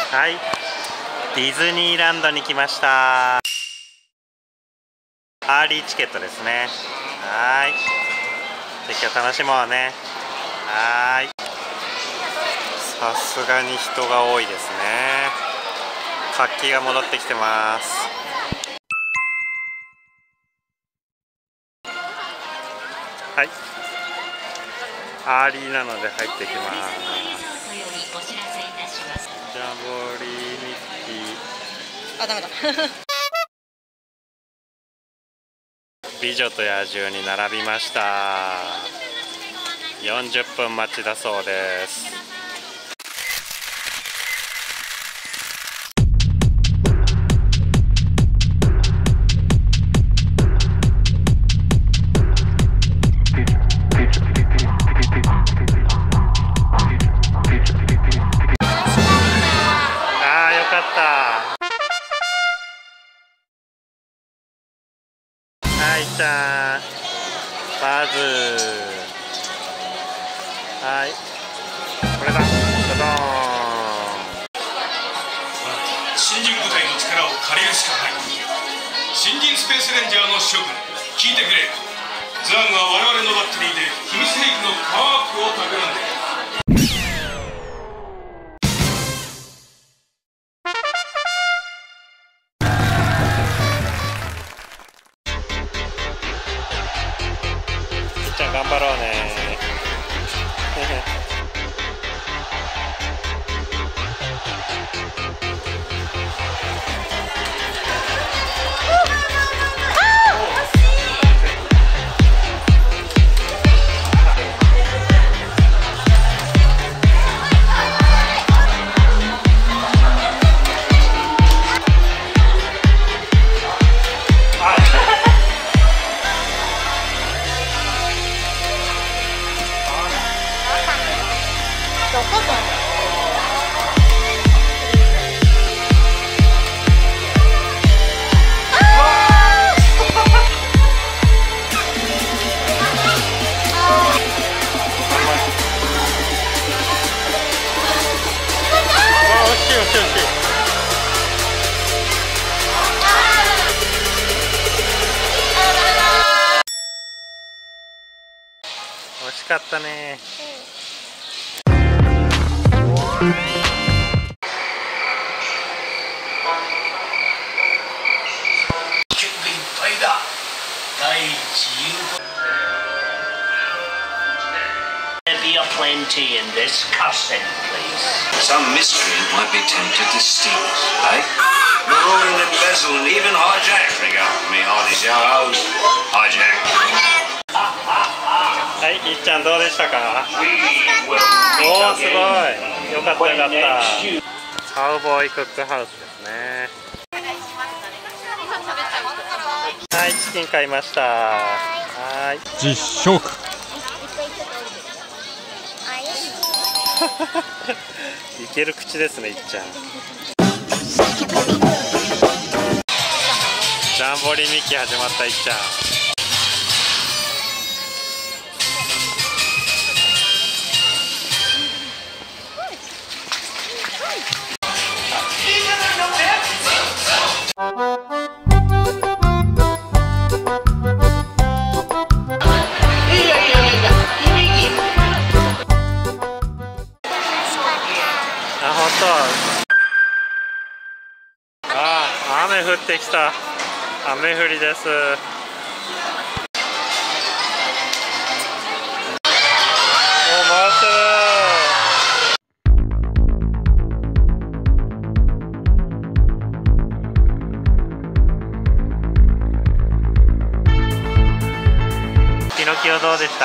はい、ディズニーランドに来ました。アーリーチケットですね。はい、じゃあ今日楽しもうね。はい、さすがに人が多いですね。活気が戻ってきてます。はい、アーリーなので入ってきます。ジャンボリーミッキー、 あ、ダメだ美女と野獣に並びました。40分待ちだそうです。はい、ちゃん、バズ。はい、これだ、ドドーン。 新人部隊の力を借りるしかない。新人スペースレンジャーの諸君、聞いてくれ。ザーンが我々のバッテリーで秘密兵器のパワーアップを企んでいる。 じゃあ頑張ろうね。惜しかったね。 準備いっぱいだ。第一誘導。 Be a plenty in this custom, please. Some miscreant might be tempted to steal it, eh? Maroon, embezzle, and even hijack. Bring up me hardest yo-hos. Hijack. はい、いっちゃんどうでしたか？おお、すごい。よかったよかった。カウボーイクックハウスですね。はい、チキン買いました。はい。 実食。 いける口ですね、いっちゃん。ジャンボリミッキー始まった、いっちゃん。あ、本当。あ、雨降ってきた。雨降りです。お、回ってる。ピノキオどうでした？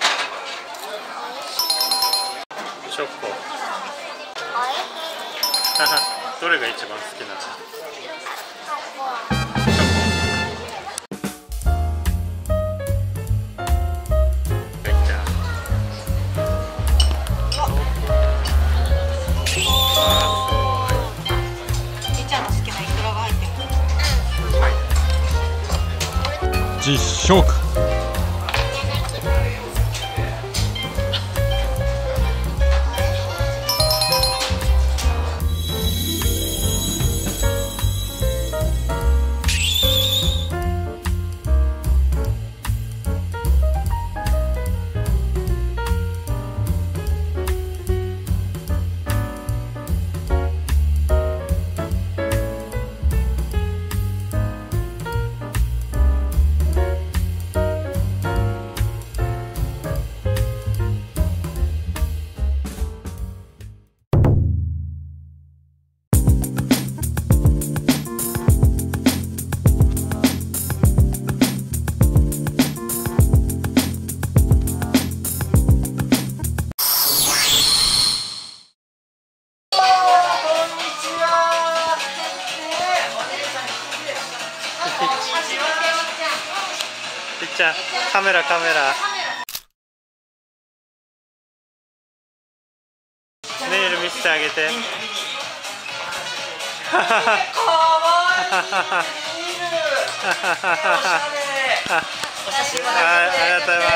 チョコ。 どれが一番好きなの？ 実食。 いっちゃん、カメラ。ネイル見せてあげて。かわいい。ありがとうございます。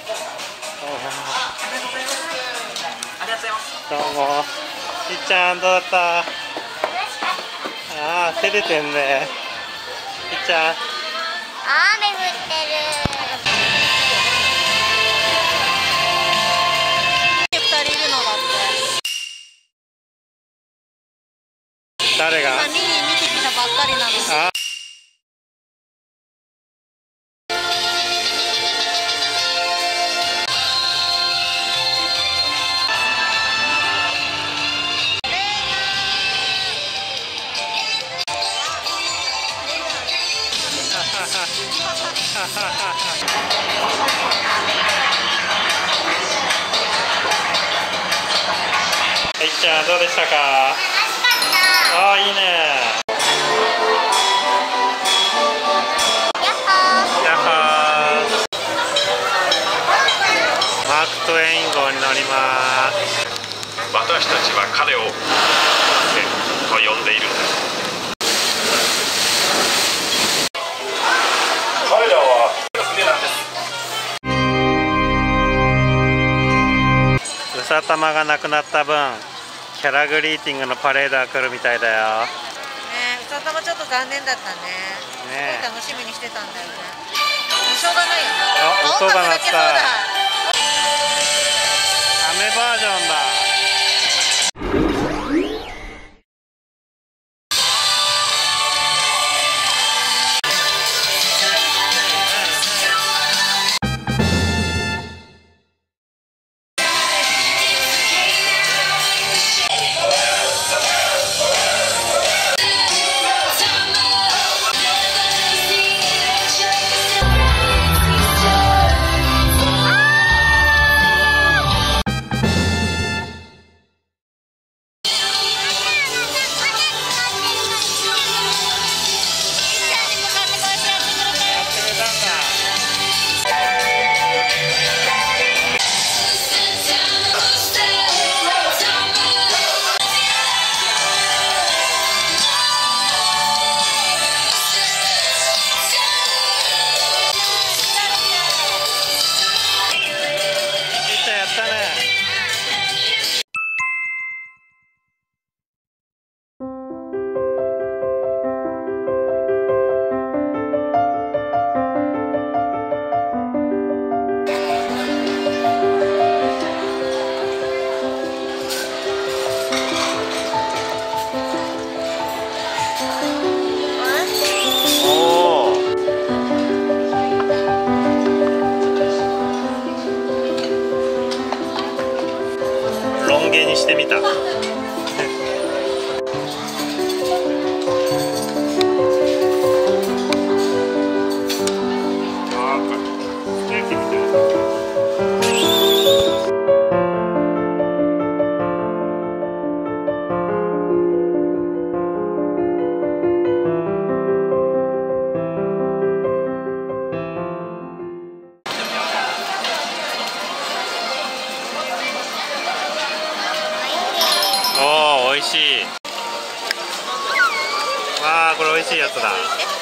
どうも。いっちゃん、どうだった？ああ、照れてんね。いっちゃん。 雨降ってる。2人いるのだって。 誰が？ 今見てきたばっかりなの。 いっちゃん、どうでしたか？ 楽しかった。 ああ、いいね。 やっほー。 やっほー。マークトウェイン号に乗ります。 私たちは彼をと呼んでいるんです。彼らは船なんです。 うさたまがなくなった分、キャラグリーティングのパレードが来るみたいだよ。 ねえ、うさたまちょっと残念だったね。 ねえ、 楽しみにしてたんだよね。しょうがないよね。 あ、音が鳴った。 音楽だけそうだ。 雨バージョンだ。芸にしてみた。 美味しい。わあ、これ美味しいやつだ。